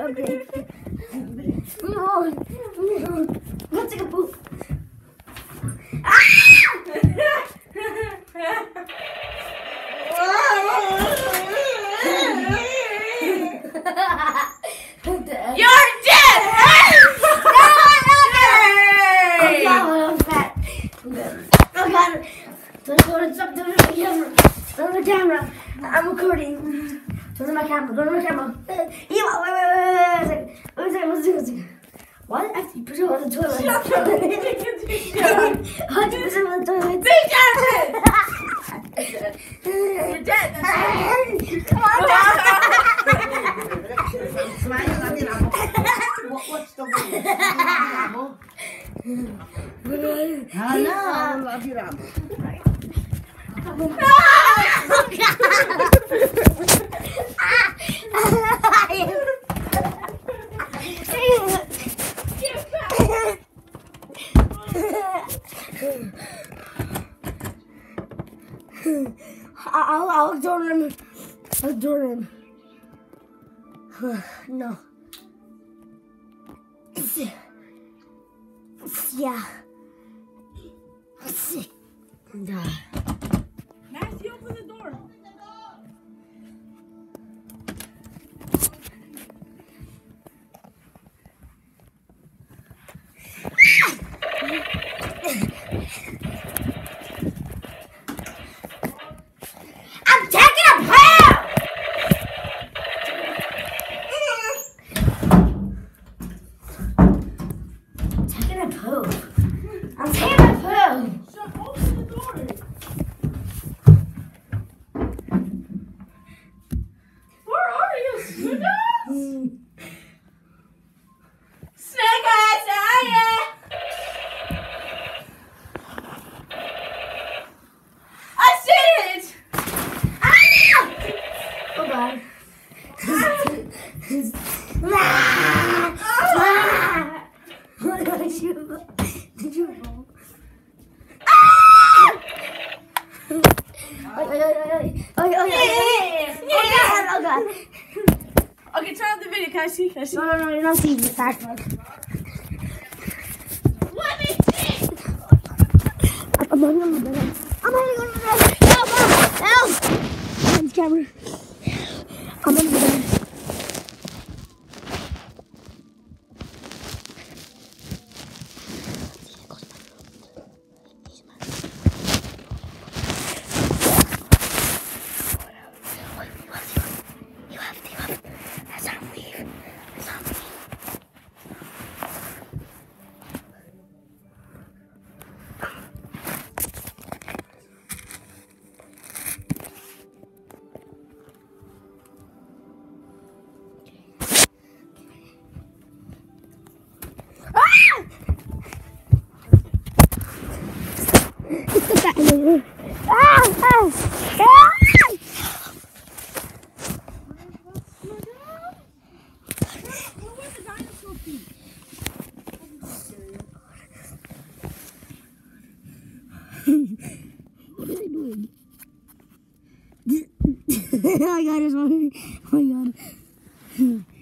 Let's take a poop. You're dead! Oh God! Don't stop doing the camera. Turn the camera. I'm recording. Turn my camera. Go to my camera. Wait. What? After you push it on the toilet. Shut up. How'd you push it on the toilet? Be dead! You're dead. Come on. What's the word? Hello, love you, Ramo. I'll adore him. Adore him. No. Yeah. Nasty, open the door. I'm taking a pill! Taking a poo. I'm taking a poo. Shut open the door. Where are you, Snickers? Snickers, are ya? I see it! Oh God. Did you roll? Oh God. Okay, turn on the video. Can I see? Can I see? No, you're not seeing the fat fuck. Let me see! I'm on the bed. I'm on the bed. Help! Help! On the camera. I'm on the bed. Let's not leave. Let's not leave. What are they doing? Oh my God, there's one. Oh my God.